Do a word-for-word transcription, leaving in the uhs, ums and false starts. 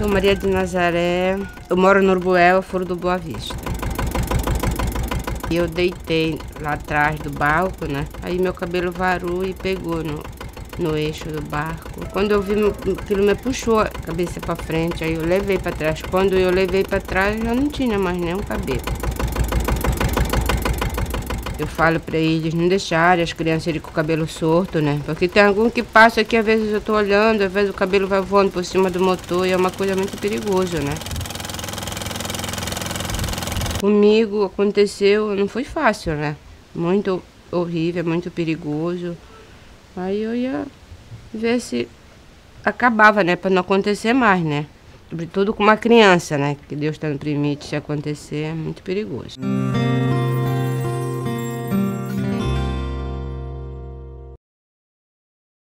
Sou Maria de Nazaré, eu moro no Urbuel, Furo do Boa Vista. E eu deitei lá atrás do barco, né? Aí meu cabelo varou e pegou no, no eixo do barco. Quando eu vi, aquilo me puxou a cabeça para frente, aí eu levei para trás. Quando eu levei para trás, já não tinha mais nenhum cabelo. Eu falo para eles não deixarem as crianças irem com o cabelo solto, né? Porque tem algum que passa aqui, às vezes eu tô olhando, às vezes o cabelo vai voando por cima do motor e é uma coisa muito perigosa, né? Comigo aconteceu, não foi fácil, né? Muito horrível, muito perigoso. Aí eu ia ver se acabava, né? Para não acontecer mais, né? Sobretudo com uma criança, né? Que Deus não permite se acontecer, é muito perigoso.